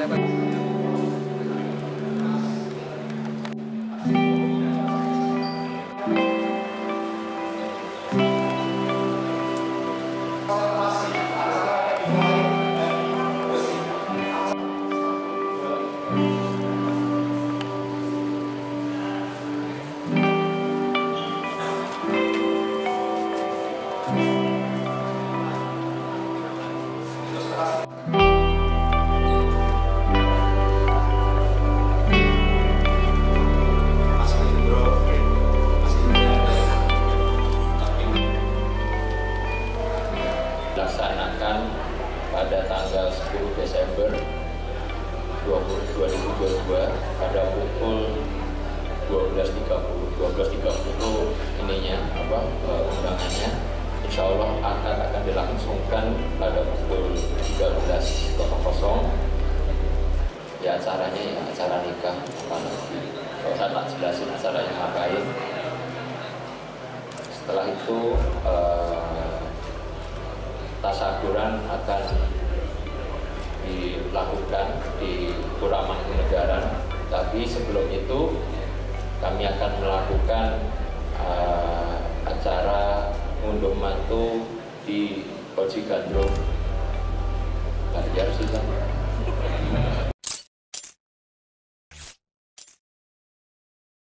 saya bantu. Dilaksanakan pada tanggal 10 Desember 2022 pada pukul 12.30 undangannya insya Allah akan dilangsungkan pada pukul 13.00. Ya acaranya ya acara nikah apa nanti saya tak jelasin acaranya ngapain. Setelah itu tasyakuran akan dilakukan di Pura Mangkunegaran, tapi sebelum itu kami akan melakukan acara ngunduh mantu di Koji Gandrung. Belajar sih kan.